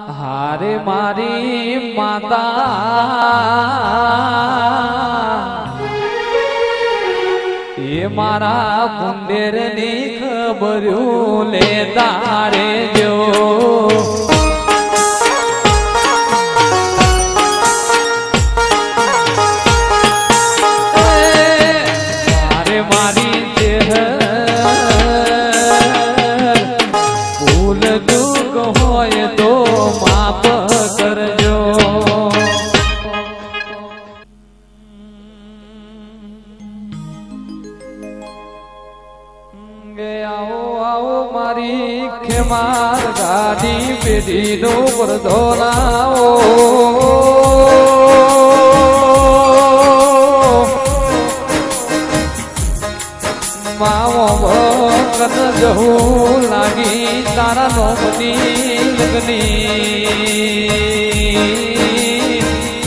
હારે મારી માતા એ મારા કુંડેર ની ખબર્યું લે તારે જો માર ગાડી પેઢી નો પડદો લાવો માવો કન જહું લાગી તારા નોમની લગની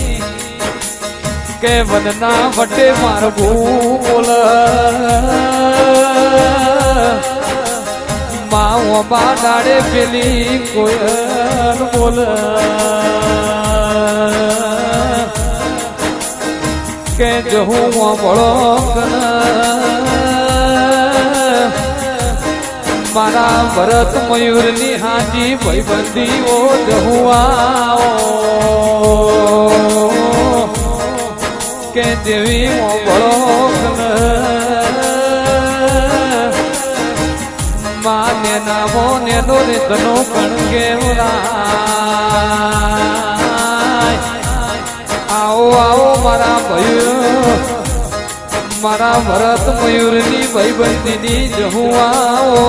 કે વનના વટે મારવું બોલ માવો બાડાડે પેલી કોયલ બોલ કે જહું બળો કન મારા ભરત મયુર ની હાજી ભાઈબંધીઓ જહું આવો કે દેવી બળો કન માને નામો ને દોરે તનો કણ કેવરાય આવો આવો મારા ભયો મારા ભરત મયુર ની ભાઈબંધી ની જહું આવો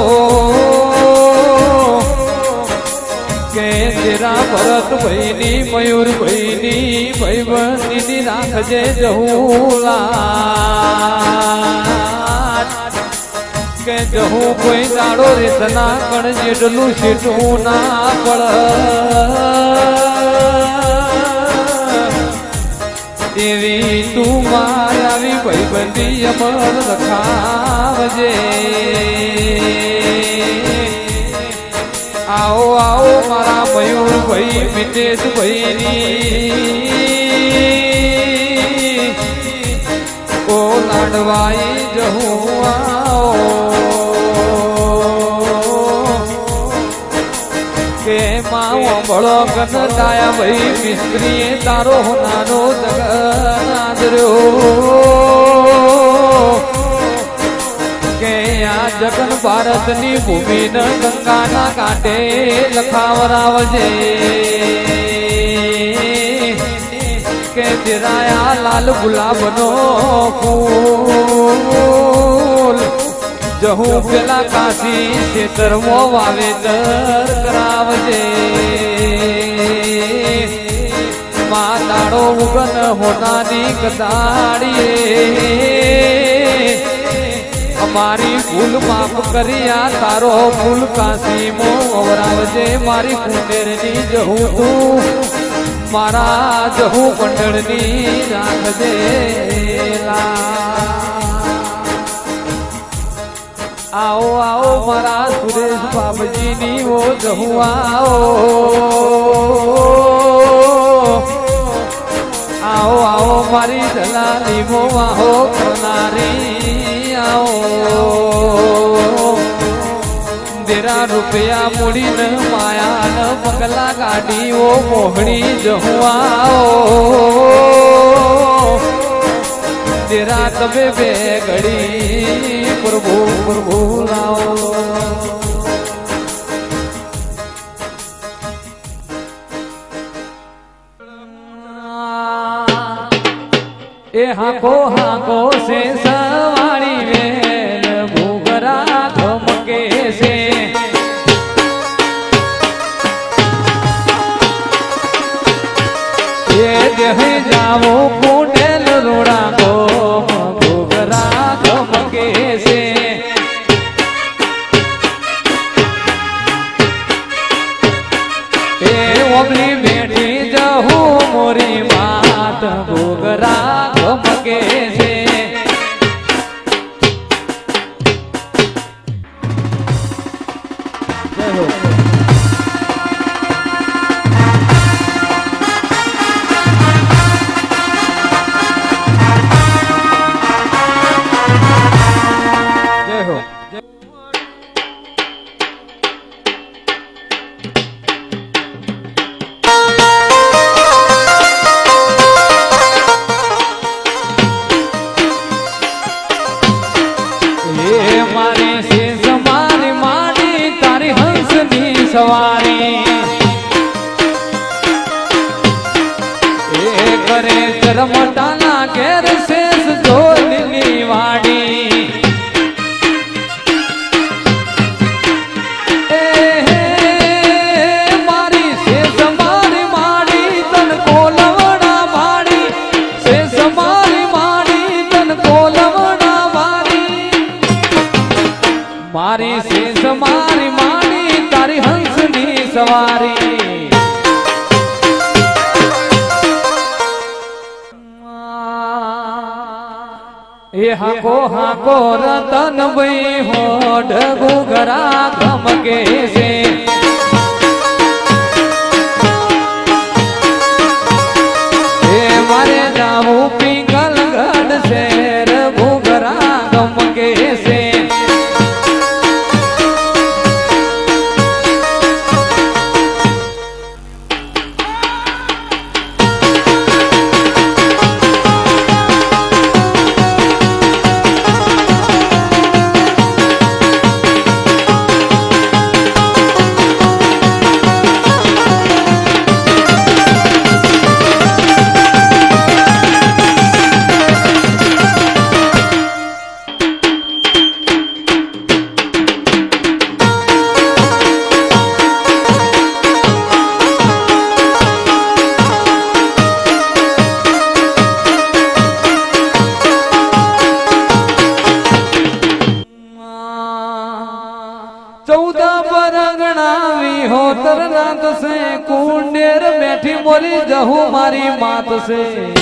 કે તેરા ભરત ભાઈ ની મયુર ભાઈ ની ભાઈબંધી ની રાખજે જહું કે જહું કોઈ દાડો રેતના કણ જેટલું સીટું ના પડ દેવી તું મારી ભાઈબંધી અમર રખાવજે આવો આવો મારા મયુર ભાઈ મિતેશ ભાઈ ની ઓ લાડવાઈ જહું કે માવો બળો કન દાયા ભાઈ મિસ્ત્રીએ તારો નાનો જગનાદર્યો કે આ જગન ભારતની ભૂમિ ન ગંગાના કાંઠે લખાવરાવજે કે જરાયા લાલ ગુલાબનો ફૂલ જહું પેલા કાશી ખેતરમો વાવેતર કરાવજે માં દાડો ઉગન હોનાની કદાડીએ અમારી ભૂલ માફ કર્યા તારો ફૂલ કાશીમો અવરાવજે મારી કુંડેરની જહું તું મારા જહું કંડળની રાખજે આવો આવો મારા સુરેશ બાબજી ની ઓ જહું આવો આવો આવો મારી દલાલી મો આવો કરનારી આવો દેરા રૂપિયા મૂડીને માયા ન પગલા ગાડી ઓ મોહણી જહું આવો તેરા તબે બે ઘડી પ્રભુ પ્રભુ રાઓ એ હાકો સે સવાળી વેલ ભૂગરા ધમકે છે એ દેહ જાવો કુંડેલ રોડા ગો ભૂગરા ધમકે છે એ ઓગળી બેઠી જહું મોરી માત ભૂગરા ધમકે છે सवारी ए करे चरमटाना घेर शेष जोलनी वाड़ी मारी शेष मारी मानी तारी हंसनी सवारी ये हाको रतन बई हो ढगु घरा धमके से ये मारे जाऊ पिंगल गढ़ से रघु घरा धमके से रात से कुंडेर बैठी बोली जहू मारी मात से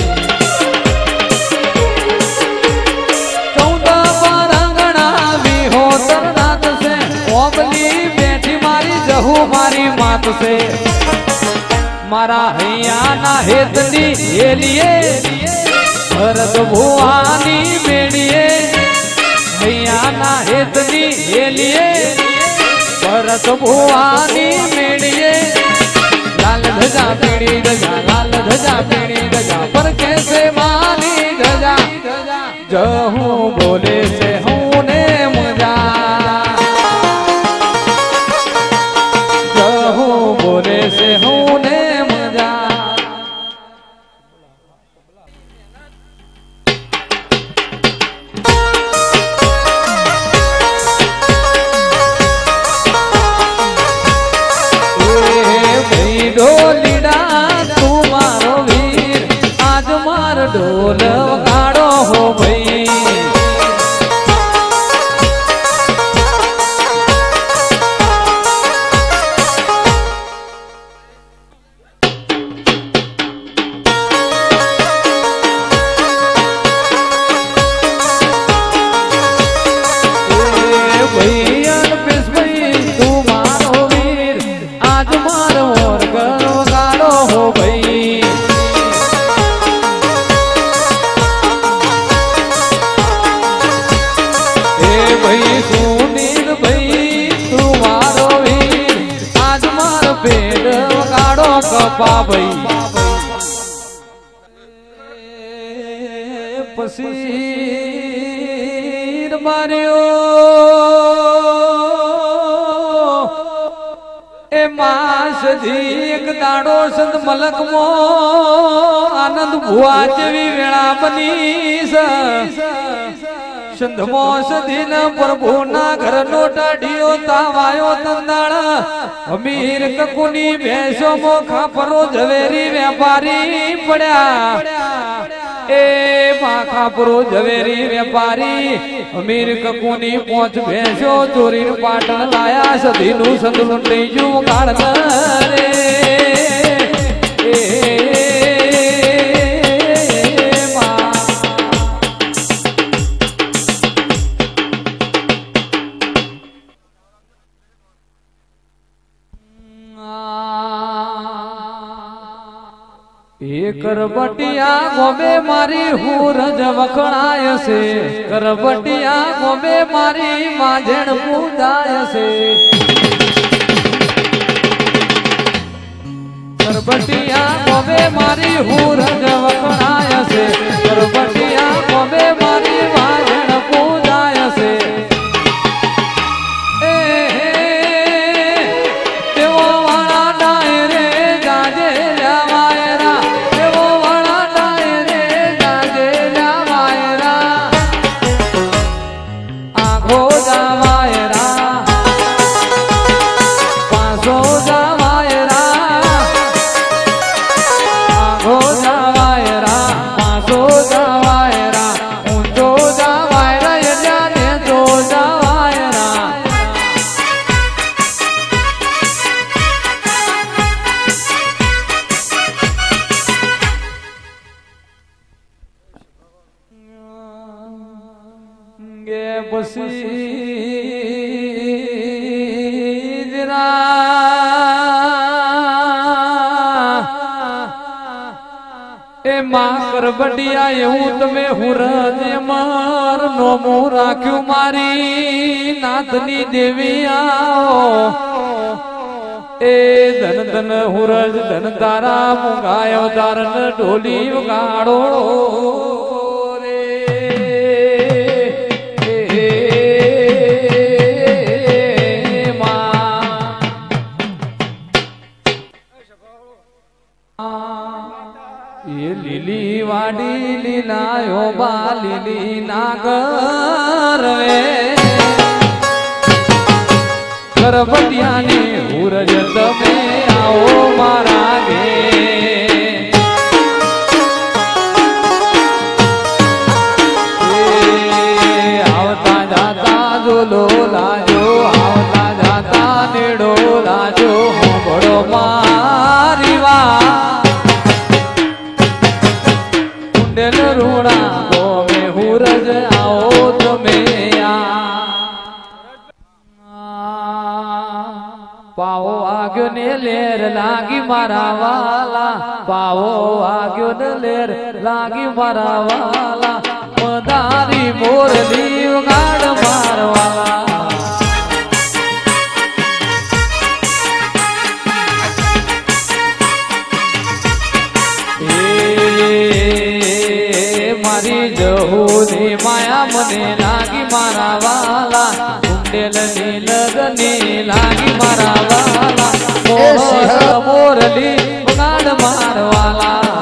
14 बरंगना भी हो तर रात से ओबली बैठी मारी जहू मारी मात से मारा हैया ना हेतनी ये लिए भरत भुआनी बेड़िए हैया ना हेतनी ये लिए भरत भुआनी मेड़िए लाल ध्वजा पीड़ी ध्वजा लाल ध्वजा पीड़ी ध्वजा पर कैसे मानी ध्वजा जहू बोले से हूँ ने मजा जहू बोले से हूँ ने मजा ढोलीड़ा तू मारो वीर आज मार ढोल वगाड़ो हो भई पसीर मारियो ए मास धी एक दाड़ो संत मलक मो आनंद भुआ जेवी वेणा बनीस संधमो सधीन प्रभु ना घर नो टाढ़ियो तावायो तंदाड़ अमीर ककुनी भैंसो मो खापरो झवेरी व्यापारी पड़ा ए खापरो झवेरी व्यापारी अमीर ककुनी पहुंच भैंसो चोरी पाटन लाया सधीनु संत लुंडी जू गाड़ रे करबटिया गोबे मारी हूरज वखणाय से करबटिया गोबे मारी माझेण पूजाय से करबटिया गोबे मारी हूरज वखणाय से करबटिया गोबे मारी माझेण पूजाय से માં કરબડિયા એવું તમે હુરજ માર નોમો રાખ્યું મારી નાથની દેવી આવો એ ધન ધન હુરજ ધન તારા મુગાયો તારન ઢોલી વગાડો લીલી વાડી લીલાયો બા લીલી નાગર કરબટિયાની ઉરજ તમે આવો મારા ઘે આવતા જાતા જોલો લાજો આવતા જાતા નેડો લાજો બડો મારી વા રૂણા ગોમે હુરજ આવો તમે પાવો વાગ્યો ને લેર લાગી મારા વાલા પાવો વાગ્યો ને લેર લાગી મારા વાલા મદારી મોરલી ગાડ મારવાલા મારી જહુની માયા મને લાગી મારા વાલા કુંડેલ નીલગની લાગી મારા વાલા મોરલી ગાડ મારવાલા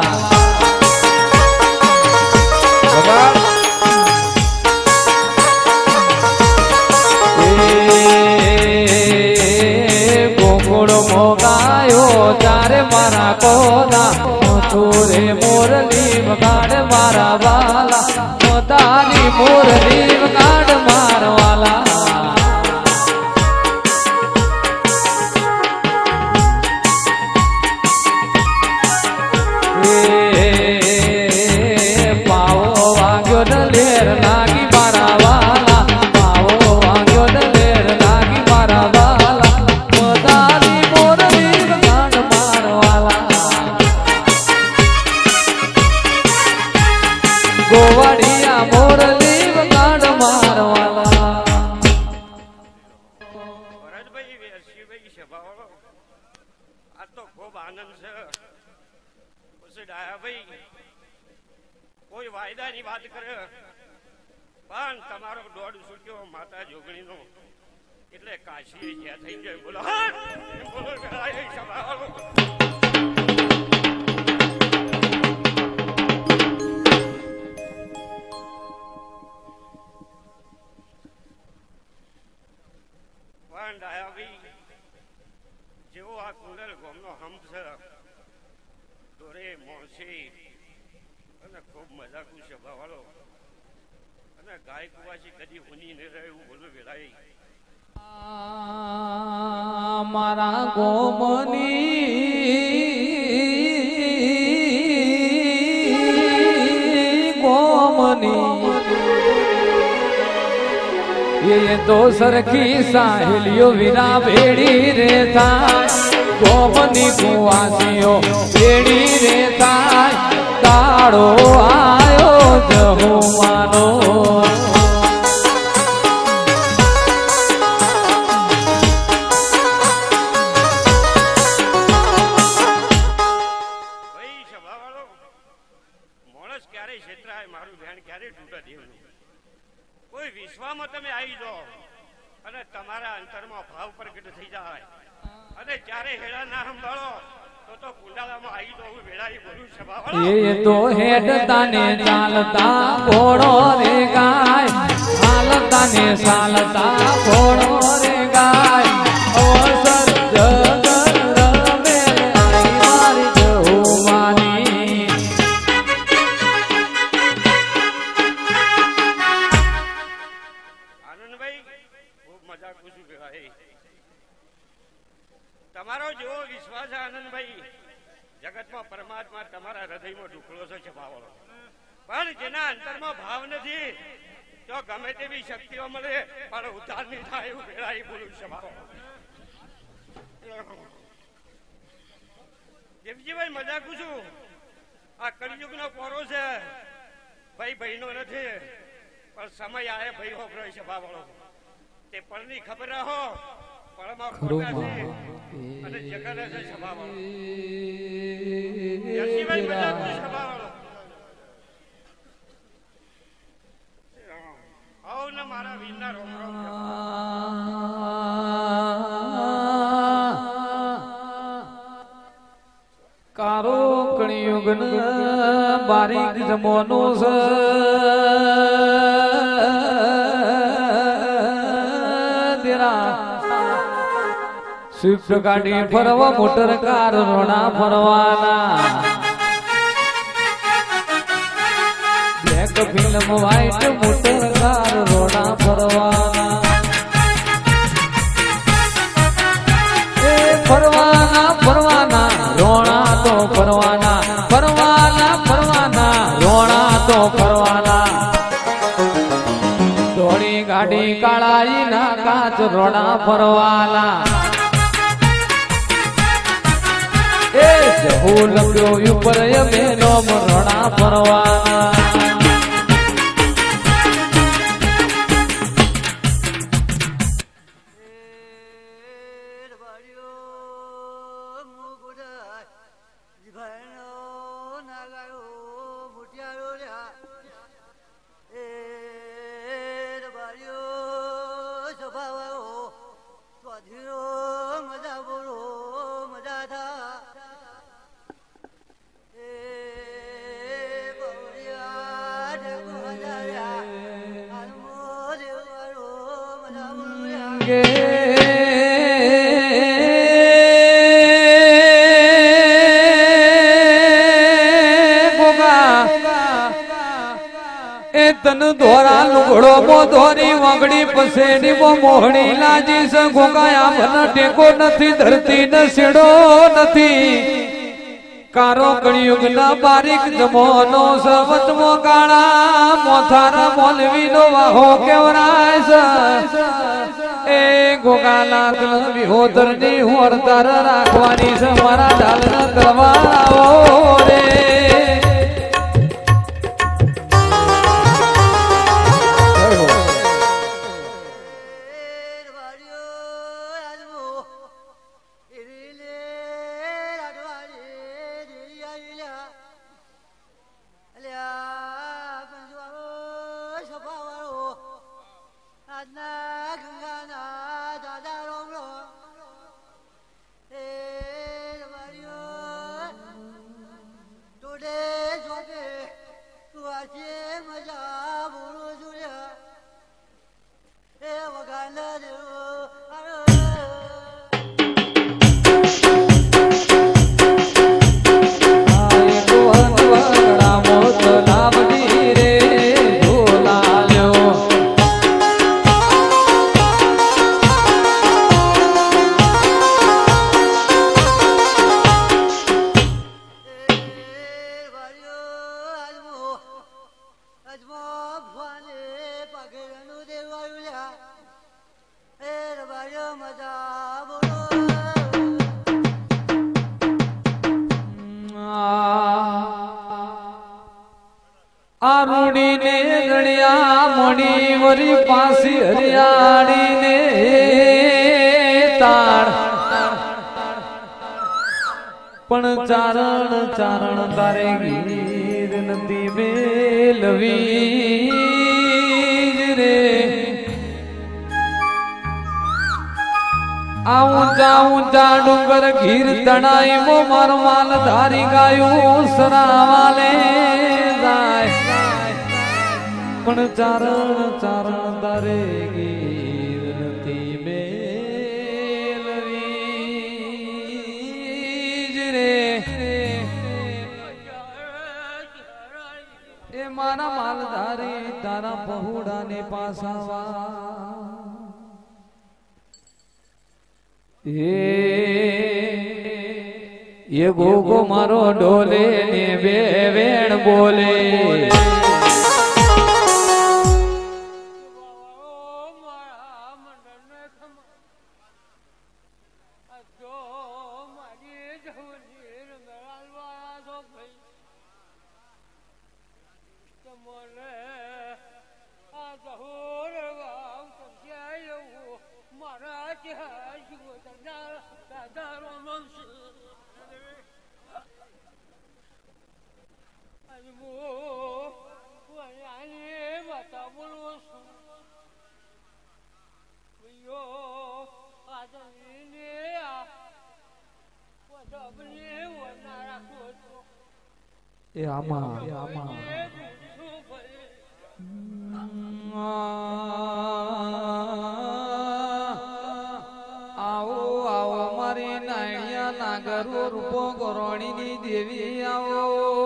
ગોકુળ મોગાયો ચારે મારા કોના રે મોરલી વગાડ મારા વાલા મોતારી મોરલી વગાડ મારવાલા પાવો વાગ્યો ને લેર લાગી મારા વાલા પાવો વાગ્યો ને લેર લાગી મારા વાલા મોતારી મોરલી વગાડ મારવાલા ગોવાડિયા મોરલી વગાડ મારવાલા ભરતભાઈ વેરશીભાઈ સભાવાળો આ તો ખૂબ આનંદ છે પછી ડાયાભાઈ કોઈ વાયદાની વાત કરે પણ તમારો દોડ છૂટ્યો માતા જોગણીનો એટલે કાશી જ્યાં થઈ જાય બોલો બોલો સભાવાળો જેવો આ કુંડલ ગોમનો હંપ છે દોરે મોણસી અને ખૂબ મજાકુ સ્વભાવવાળો અને ગાય કુવાસી કદી હુની ન રહે એવું બોલું વેલાઈ મારા ગોમની એ તો સરખી સાહેલીઓ વિના ભેડી રે થાય ગોમની કુવાસીઓ ભેડી રે થાય તાળો આયો જહુમાનો કોઈ વિશ્વમાં તમે આવી જાઓ અને તમારા અંતરમાં ભાવ પ્રગટ થઈ જાય અને જ્યારે હેડા ના સંભાળો તો કુંડાલામાં આવી જાઓ વેળાઈ બોલું સભા એ તો હેડતા ને ચાલતા ઘોડો રે ગાય હાલતા ને ચાલતા ઘોડો રે ગાય અવસર જગત રમે આઈ મારી જહુમાની તમારો જેવો વિશ્વાસ આનંદભાઈ જગતમાં પરમાત્મા તમારા હૃદયમાં ઢુકળો છે છપાવાળો પણ જેના અંતરમાં ભાવ નથી તો ગમે તેવી શક્તિઓ મળે પણ ઉદ્ધાર નહીં થાય એવું વેળાઈ બોલું છપાવાળો દેવજીભાઈ મજાક છું આ કળિયુગનો પોરો છે ભાઈ ભાઈનો નથી પણ સમય આવે ભાઈ હોભરો છે બાવળો તે પળની ખબર રહો પળમાં ખોટા છે અને જગત છે સભાવાળો યશીભાઈ મજાક છે સભાવાળો આવો ને મારા વીરના રોમ રોમ કારો કળિયુગન બારીક જમોનો છે સ્વિફ્ટ ગાડી ફરવા મોટર કાર રોણા ફરવાના black film white motor car રોણા ફરવાના ફરવાના ફરવાના રોણા તો ફરવાના ફરવાના ફરવાના રોણા તો ફરવાના ધોળી ગાડી કાળાઈ ના કાચ રોણા ફરવાના એ જહુ લગ્યો ઉપર અમે નોમ રોણા ફરવાના તન ધોરા લુગડો મો ધોરી વાગડી પસેડી મો મોહણી લાજી સ ગોગાયા મને ટેકો નથી ધરતી ન સેડો નથી કારો કળિયુગ ના બારીક જમોનો સવતમો કાળા મોથારા મોલવી નો વાહો કેવરાય એ ગોગાનાથ વિહોતર ની હોરતાર રાખવાની છે મારા ઢાલ ન કરવા આવો રે આરુડી ને રણિયા મોડી વરી પાસી હરિયાળી ને તાળ પણ ચારણ ચારણ તારે ગીર નદી મેલવી રે ઊંચા ઊંચા ડુંગર ગીર તણાઈ મો મારો માલ ધારી ગાયું સરાવાલે જાય પણ ચારણ ચારણ તારે ગીર નથી મેલવી રે એ મારા માલધારી તારા પહોળા ને પાસાવા એ ગોગો મારો ડોલે ને બે વેણ બોલે એ આમાં આવો આવો મારી નાણિયા નાગરો રૂપો ગોરોણીની દેવી આવો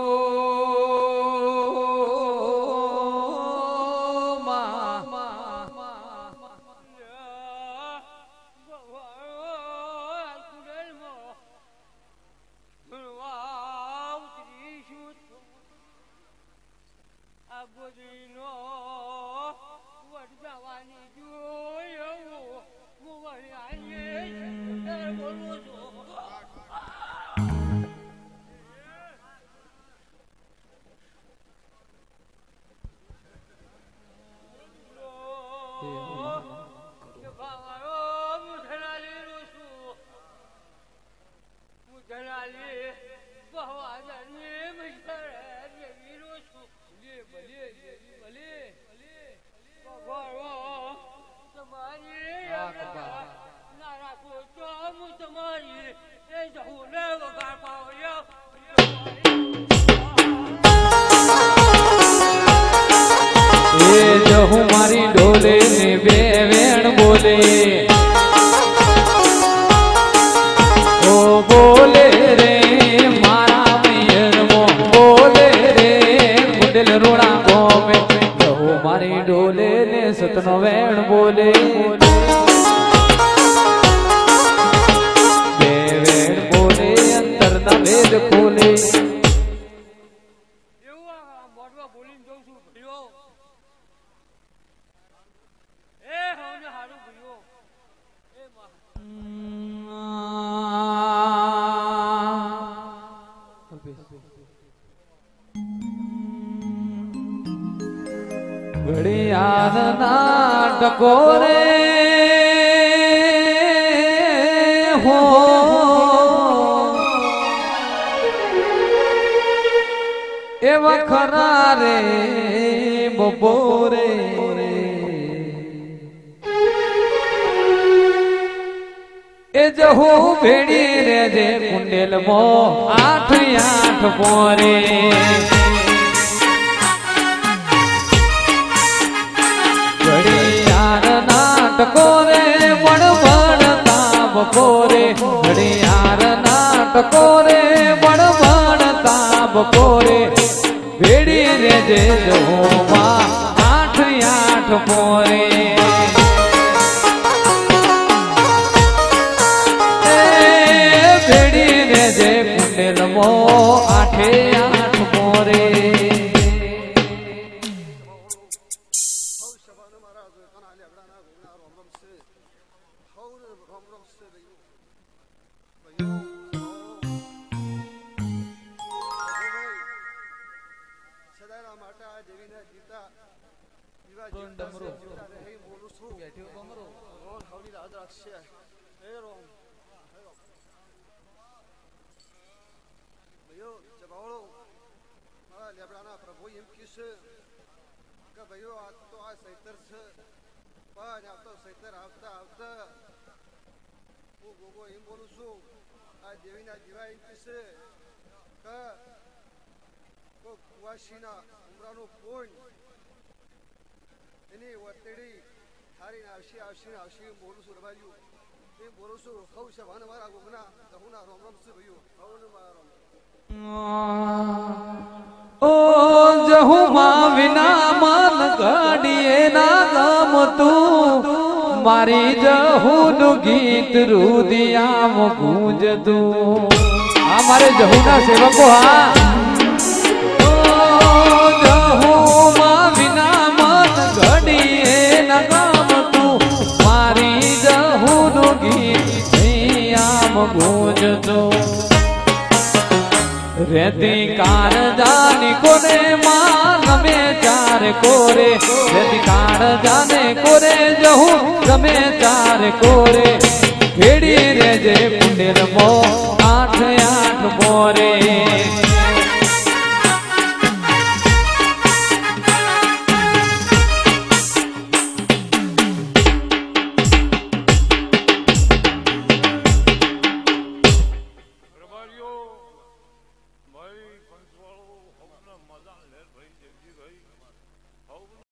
હું મારી ઢોલે ને બે વેણ બોલે ઓ બોલે રે મારા મૈયર મો બોલે રે કુંડલ રોણા ગોમે હું મારી ઢોલે ને સતનો વેણ બોલે બે વેણ બોલે અંતરના વેદ ખોલે ઘડિયાળ ના ટકોરે હો એવા ખરા રે બપોરે એ જહુ ભેડી રેજે કુંડેલ મો 8 પોરે ઘડિયાળ નાટકોરે વણવણતા બપોરે ઘડિયાળ નાટકોરે વણવણતા બપોરે ભેડી રેજે જોમાં 8 પોરે ભેડી રેજે કુંડેલ મો 8 પોરે પ્રભુ એમ કીશે કે ભાઈઓ આ તો આ સૈતર છે પણ આ તો સૈતર આવતા આવતા હું ગોગો એમ બોલું છું આ દેવીના દીવા એમ કીશે કે કુવાસીના ઉમરાનું પૂન એની વતેડી થારીને આવશે એમ બોલું છું રવાયું એમ બોલું છું ખઉ છે ભાન મારા ગોગના દહુના રોમ રોમ છે ભાઈઓ ખઉને મારા રોમ ઓ જહુમાં વિના મન ઘડીએ ના ગમતું મારી જહુનું ગીત રુદિયામ ગુંજતું આ મારે જહુના સેવકો હા ઓ જહુમાં વિના મન ઘડીએ ના ગમતું મારી જહુનું ગીત આમ ગુંજતું રેતી કાર જાની કોને માં રમે ચાર કોરે રેતી કાર જાને કોરે જહું રમે ચાર કોરે ભેડી રેજે કુંડેલ મો 8 પોરે